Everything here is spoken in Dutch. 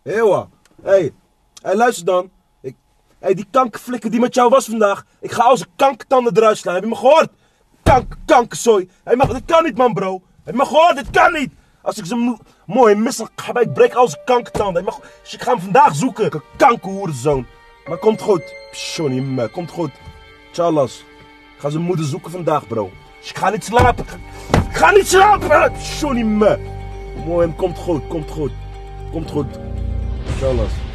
Eeuwa. Hé, luister dan. Die kankerflikker die met jou was vandaag. Ik ga al zijn kankertanden eruit slaan. Heb je me gehoord? Kankerzooi. Dit kan niet, man, bro. Heb je me gehoord? Dit kan niet. Als ik ze mooi mis, ik breek al zijn kankertanden. Dus ik ga hem vandaag zoeken. Kankerhoerenzoon. Maar komt goed. Pshoni me, komt goed. Tjallas. Ik ga zijn moeder zoeken vandaag, bro. Dus ik ga niet slapen. Ik ga niet slapen. Pshoni me. Mooi, komt goed. Tjallas.